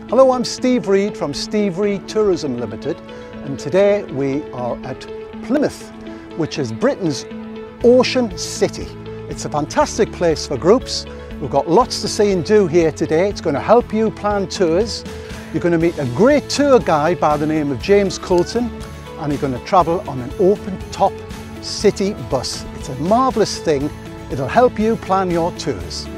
Hello, I'm Steve Reed from Steve Reed Tourism Limited, and today we are at Plymouth, which is Britain's ocean city. It's a fantastic place for groups. We've got lots to see and do here today. It's going to help you plan tours. You're going to meet a great tour guide by the name of James Coulton, and you're going to travel on an open-top city bus. It's a marvellous thing. It'll help you plan your tours.